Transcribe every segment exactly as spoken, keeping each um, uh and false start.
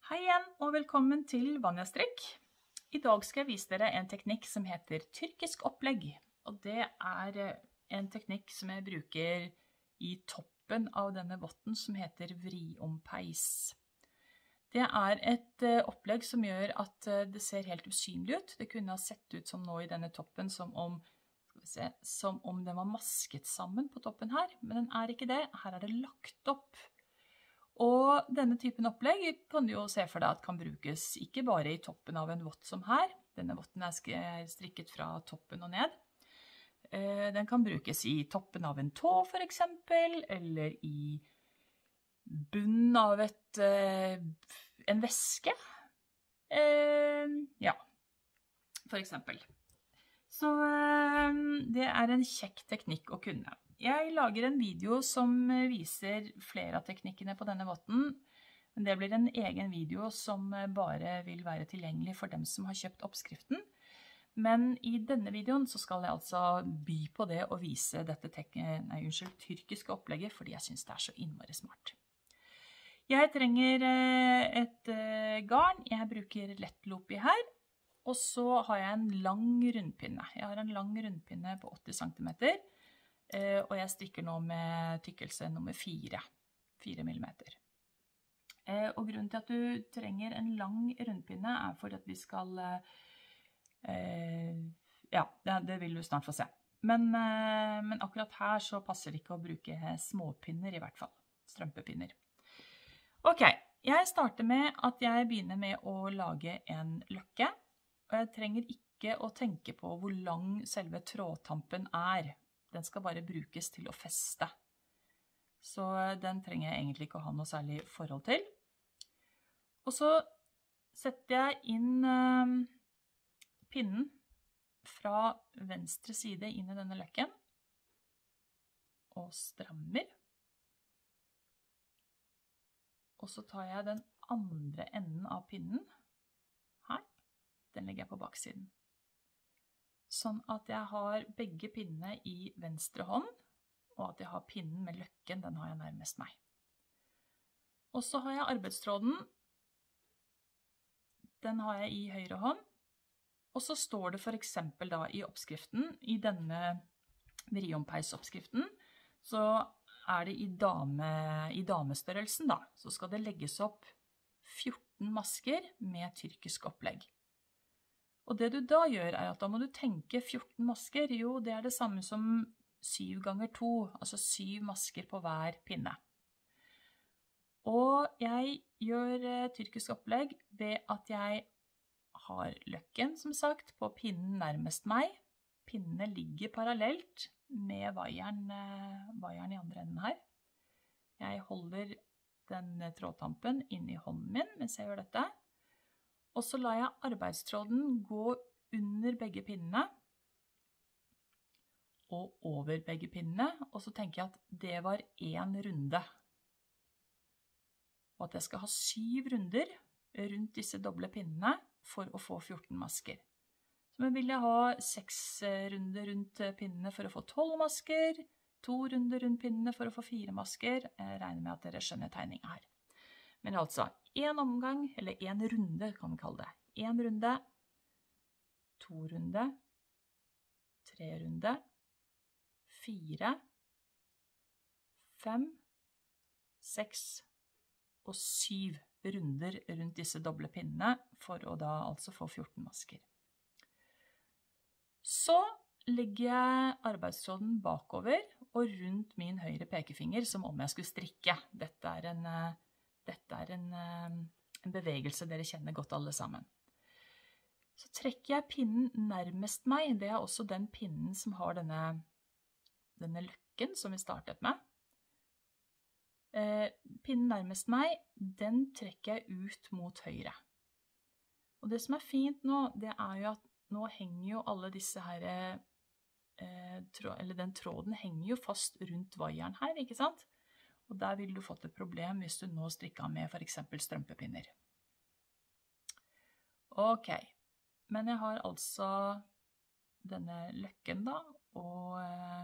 Hei igjen, og velkommen til Vanja Strikk. I dag skal jeg vise dere en teknikk som heter tyrkisk opplegg. Og det er en teknikk som jeg bruker i toppen av denne votten som heter vri om peis. Det er et opplegg som gjør at det ser helt usynlig ut. Det kunne ha sett ut som nå i denne toppen som om, skal vi se, som om den var masket sammen på toppen her, men den er ikke det. Her er det lagt opp. Og denne typen opplegg kan du jo se for deg at kan brukes ikke bare i toppen av en vott som her. Denne votten er strikket fra toppen og ned. Den kan brukes i toppen av en tå for eksempel, eller i bunnen av et, en veske. Ja, for eksempel. Så det er en kjekk teknikk å kunne. Jeg lager en video som viser flere av teknikkene på denne votten, men det blir en egen video som bare vil være tilgjengelig for dem som har kjøpt oppskriften. Men i denne videoen så skal jeg altså by på det og vise dette nei, unnskyld, tyrkiske opplegget, fordi jeg synes det er så innmari smart. Jeg trenger et garn, jeg bruker lettlopi her, og så har jeg en lang rundpinne. Jeg har en lang rundpinne på åtti centimeter, og jeg strikker nå med tykkelse nummer fire, fire millimeter. Og grunnen til at du trenger en lang rundpinne er for at vi skal, ja, det vil du snart få se. Men, men akkurat her så passer det ikke å bruke småpinner i hvert fall, strømpepinner. Ok, jeg starter med at jeg begynner med å lage en løkke, og jeg trenger ikke å tenke på hvor lang selve trådtampen er. Den skal bare brukes til å feste. Så den trenger jeg egentlig ikke å ha noe særlig forhold til. Og så setter jeg inn eh, pinnen fra venstre side inn i denne løkken. Og strammer. Og så tar jeg den andre enden av pinnen. Her. Den legger jeg på baksiden. Sånn at jeg har begge pinnene i venstre hånd, og at jeg har pinnen med løkken, den har jeg nærmest meg. Og så har jeg arbeidstråden, den har jeg i høyre hånd, og så står det for eksempel da i oppskriften, i denne vriompeisoppskriften, så er det i, dame, i damestørrelsen da, så skal det legges opp fjorten masker med tyrkisk opplegg. Og det du da gjør er at da må du tenke fjorten masker, jo det er det samme som syv ganger to, altså syv masker på hver pinne. Og jeg gjør tyrkisk opplegg ved at jeg har løkken som sagt på pinnen nærmest meg. Pinnene ligger parallelt med vaieren, vaieren i andre enden her. Jeg holder den trådtampen inn i hånden min mens jeg gjør dette. Og så lar jeg arbeidstråden gå under begge pinnene og over begge pinnene, og så tenker jeg at det var en runde. Og at jeg skal ha syv runder rundt disse doble pinnene for å få fjorten masker. Så vil jeg ha seks runder rundt pinnene for å få tolv masker, to runder rundt pinnene for å få fire masker. Jeg regner med at dere skjønner tegningen her. Men altså, en omgang, eller en runde kan vi kalle det. En runde, to runde, tre runde, fire, fem, seks og syv runder rundt disse doble pinnene for å da altså få fjorten masker. Så legger jeg arbeidstråden bakover og rundt min høyre pekefinger som om jeg skulle strikke. Dette er en... Dette er en, en bevegelse dere kjenner godt alle sammen. Så trekker jeg pinnen nærmest meg. Det er også den pinnen som har denne, denne løkken som vi startet med. Eh, pinnen nærmest meg, den trekker jeg ut mot høyre. Og det som er fint nå, det er jo at nå henger jo alle disse her, eh, tråd, eller den tråden henger jo fast rundt vaieren her, ikke sant? Og der vil du fått et problem hvis du nå strikker med for eksempel strømpepinner. Ok, men jeg har altså denne løkken da, og,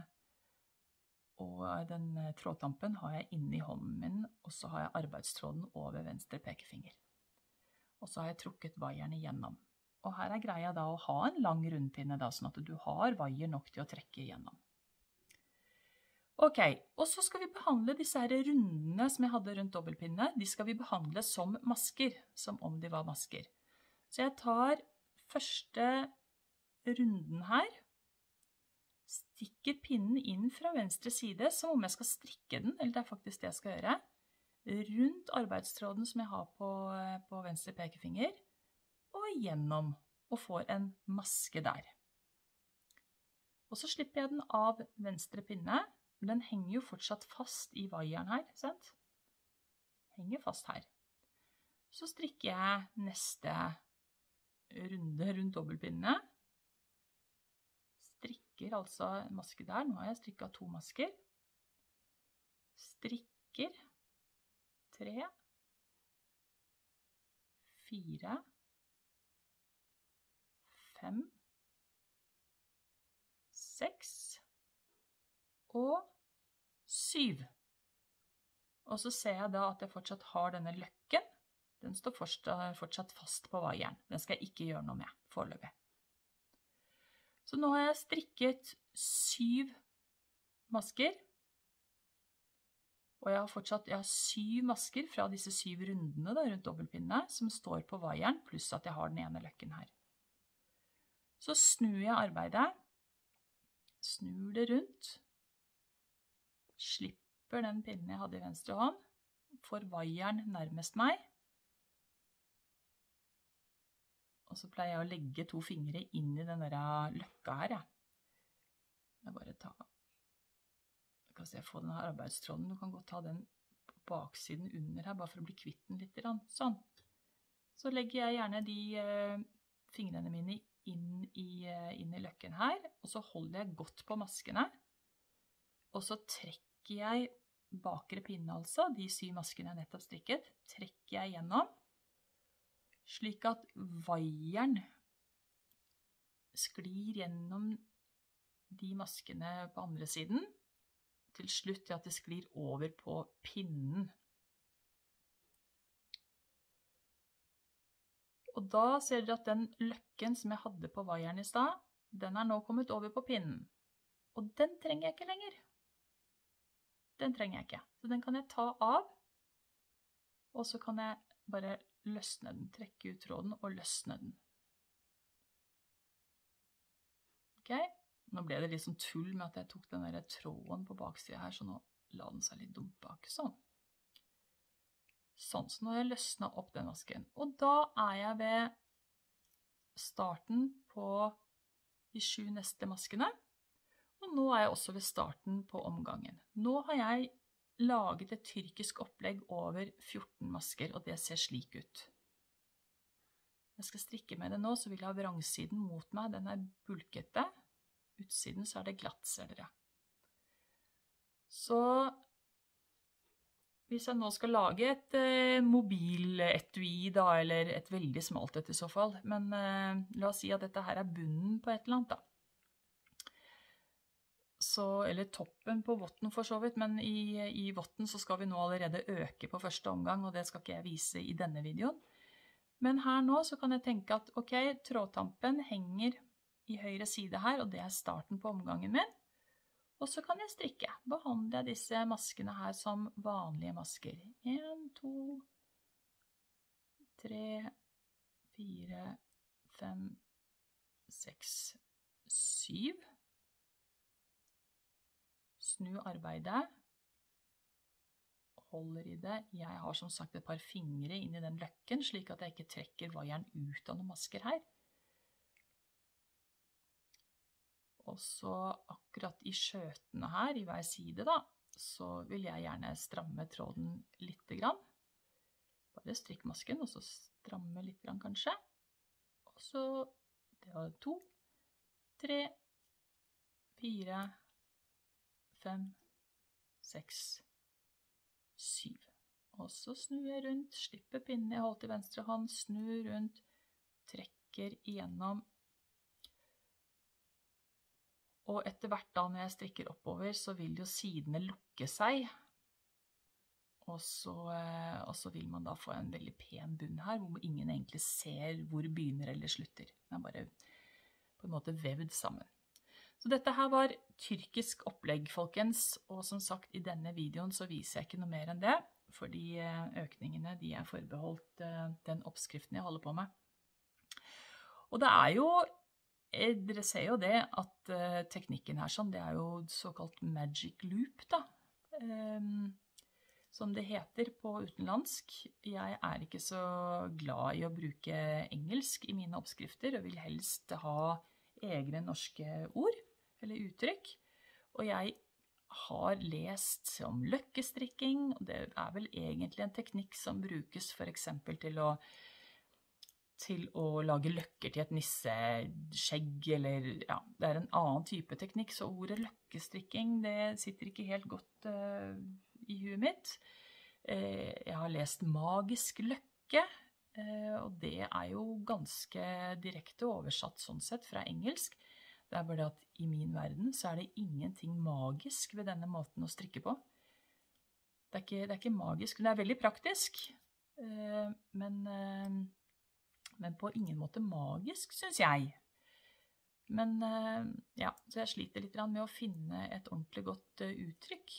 og den trådtampen har jeg inne i hånden min, og så har jeg arbeidstråden over venstre pekefinger. og så har jeg trukket vaieren igjennom. Og her er greia da å ha en lang rundpinne da, sånn at du har vaier nok til å trekke igjennom. Ok, og så skal vi behandle disse her rundene som jeg hadde rundt dobbeltpinne. De skal vi behandle som masker, som om de var masker. Så jeg tar første runden her, stikker pinnen inn fra venstre side, som om jeg skal strikke den, eller det er faktisk det jeg skal gjøre, rundt arbeidstråden som jeg har på, på venstre pekefinger, og gjennom, og får en maske der. Og så slipper jeg den av venstre pinne, men den henger jo fortsatt fast i vaieren her, sant? Henger fast her. Så strikker jeg neste runde rundt dobbeltpinnene. Strikker altså en maske der. Nå har jeg strikket to masker. Strikker tre, fire, fem, seks og syv. Og så ser jeg da at jeg fortsatt har denne løkken. Den står fortsatt fast på vaieren. Den skal jeg ikke gjøre noe med foreløpig. Så nå har jeg strikket syv masker. Og jeg har fortsatt jeg har syv masker fra disse syv rundene da, rundt dobbeltpinnene som står på vaieren, pluss at jeg har den ene løkken her. Så snur jeg arbeidet. Snur det rundt. Slipper den pinnen jeg hadde i venstre hånd. Får vaieren nærmest meg. Og så pleier jeg å legge to fingre inn i den der løkka her, ja. Jeg bare tar, jeg kan se, jeg får denne arbeidstråden, du kan godt ta den på baksiden under her, bare for å bli kvitt den litt, sånn. Så legger jeg gjerne de uh, fingrene mine inn i, uh, inn i løkken her, og så holder jeg godt på maskene, og så trekker jeg bakre pinne altså, de syv maskene jeg nettopp strikket, trekker jeg gjennom, slik at vaieren sklir gjennom de maskene på andre siden, til slutt til at det sklir over på pinnen. Og da ser dere at den løkken som jeg hadde på vaieren i sted, den er nå kommet over på pinnen. Og den trenger jeg ikke lenger. Den trenger jeg ikke. Så den kan jeg ta av, og så kan jeg bare løsne den, trekke ut tråden og løsne den. Ok, nå ble det litt sånn tull med at jeg tok den der tråden på baksiden her, så nå la den seg litt dumt bak, sånn. Sånn, så nå har jeg løsnet opp den masken. Og da er jeg ved starten på de sju neste maskene, og nå er jeg også ved starten på omgangen. Nå har jeg laget et tyrkisk opplegg over fjorten masker, og det ser slik ut. Jeg skal strikke med det nå, så vil jeg ha vrangsiden mot meg. Den er bulkete. Utsiden så er det glatt, ser dere. Så hvis jeg nå skal lage et eh, mobiletui da, eller et veldig smalt et i så fall, men eh, la oss si at dette her er bunnen på et eller annet da. Så, eller toppen på votten for så vidt, men i, i votten så skal vi nå allerede øke på første omgang, og det skal ikke jeg vise i denne videoen. Men her nå så kan jeg tenke at, ok, trådtampen henger i høyre side her, og det er starten på omgangen min. Og så kan jeg strikke. Behandler jeg disse maskene her som vanlige masker. En, to, tre, fire, fem, seks, syv. Snu arbeidet, holder i det. Jeg har som sagt et par fingre inn i den løkken, slik at jeg ikke trekker vaieren ut av noen masker her. Og så akkurat i skjøtene her, i hver side da, så vil jeg gjerne stramme tråden litt grann. Bare strikk masken, og så stramme litt grann kanskje. Og så, det var to, tre, fire, fem, seks, syv. Og så snur jeg rundt, slipper pinnen jeg holdt i venstre hånd, snur rundt, trekker igjennom. Og etter hvert da når jeg strikker oppover, så vil jo sidene lukke seg. Og så, og så vil man da få en veldig pen bunn her, hvor ingen egentlig ser hvor begynner eller slutter. Den er bare på en måte vevd sammen. Så dette her var tyrkisk opplegg, folkens, og som sagt, i denne videoen så viser jeg ikke noe mer enn det, fordi økningene de er forbeholdt den oppskriften jeg holder på med. Og det er jo, dere ser jo det, at teknikken her sånn, det er jo såkalt magic loop da, som det heter på utenlandsk. Jeg er ikke så glad i å bruke engelsk i mine oppskrifter, og vil helst ha egne norske ord, eller uttrykk. Og jeg har lest om løkkestrikking, og det er vel egentlig en teknikk som brukes for eksempel til å, til å lage løkker til et nisseskjegg, eller ja, det er en annen type teknikk, så ordet løkkestrikking, det sitter ikke helt godt uh, i huet mitt. Jeg har lest magisk løkke, og det er jo ganske direkte oversatt sånn sett fra engelsk. Det er bare det at i min verden så er det ingenting magisk ved denne måten å strikke på. Det er ikke, det er ikke magisk, det er veldig praktisk, men, men på ingen måte magisk, synes jeg. Men ja, så jeg sliter litt med å finne et ordentlig godt uttrykk.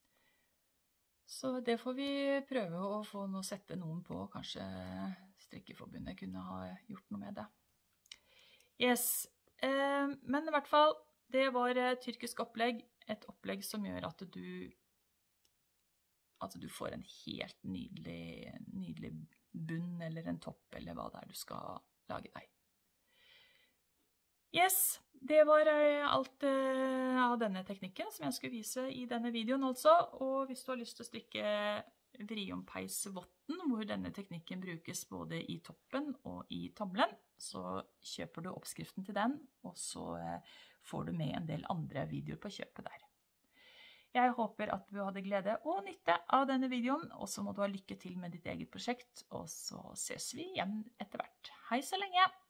Så det får vi prøve å få noe, sette noen på, kanskje Strikkeforbundet kunne ha gjort noe med det. Yes, eh, men i hvert fall, det var tyrkisk opplegg, et opplegg som gjør at du, at du får en helt nydelig, nydelig bunn eller en topp, eller hva det er du skal lage deg. Yes, det var alt av denne teknikken som jeg skulle vise i denne videoen altså, og hvis du har lyst til å strikke vriompeisvotten, hvor denne teknikken brukes både i toppen og i tommelen, så kjøper du oppskriften til den, og så får du med en del andre videoer på kjøpet der. Jeg håper at du hadde glede og nytte av denne videoen, og så må du ha lykke til med ditt eget prosjekt, og så ses vi igjen etter hvert. Hei så lenge!